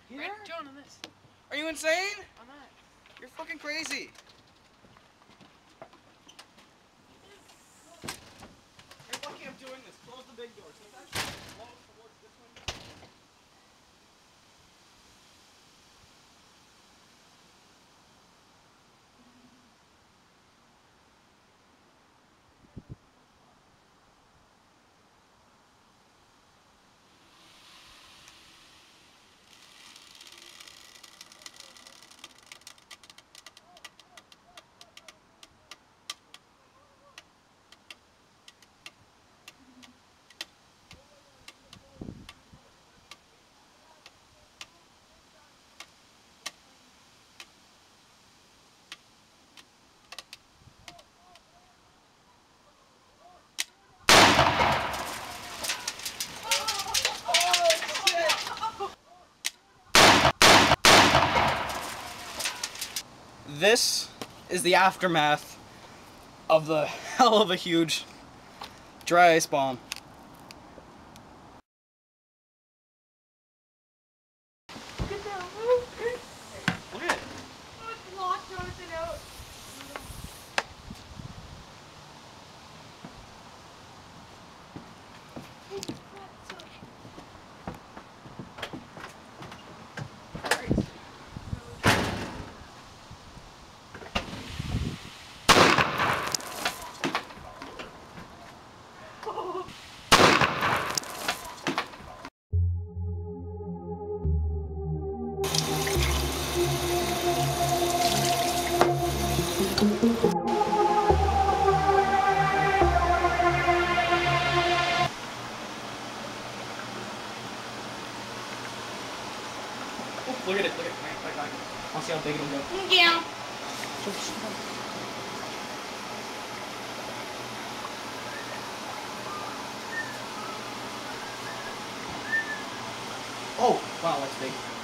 Here? Right, John, on this. Are you insane? On that. You're fucking crazy. You're lucky I'm doing this. Close the big door. So it's actually close towards this window. This is the aftermath of the hell of a huge dry ice bomb. Look at that move. Look at it. Oh, it's locked on it out. Look at it, look at it. Right. I'll see how big it'll go. Yeah. Oh, wow, that's big.